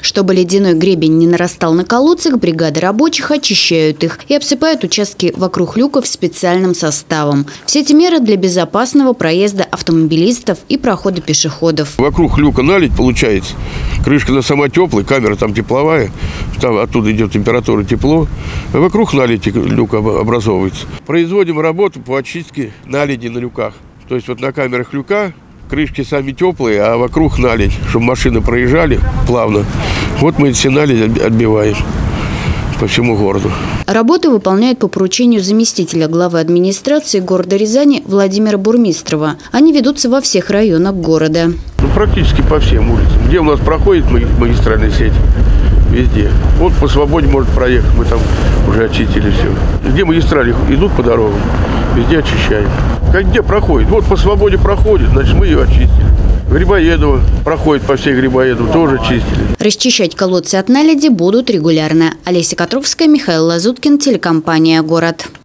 Чтобы ледяной гребень не нарастал на колодцах, бригады рабочих очищают их и обсыпают участки вокруг люков специальным составом. Все эти меры для безопасного проезда автомобилистов и прохода пешеходов. Вокруг люка налить получается. Крышка сама теплая, камера там тепловая, там оттуда идет температура, тепло. А вокруг налить люк образовывается. Производим работу по очистке наледи на люках. То есть вот на камерах люка крышки сами теплые, а вокруг наледь, чтобы машины проезжали плавно. Вот мы все наледь отбиваем по всему городу. Работу выполняют по поручению заместителя главы администрации города Рязани Владимира Бурмистрова. Они ведутся во всех районах города. Практически по всем улицам. Где у нас проходит магистральная сеть, везде. Вот по Свободе может проехать, мы там уже очистили все. Где магистрали идут по дорогам, везде очищаем. Как где проходит? Вот по Свободе проходит, значит мы ее очистили. Грибоедово проходит по всей Грибоедову, тоже чистили. Расчищать колодцы от наледи будут регулярно. Олеся Котровская, Михаил Лазуткин, телекомпания «Город».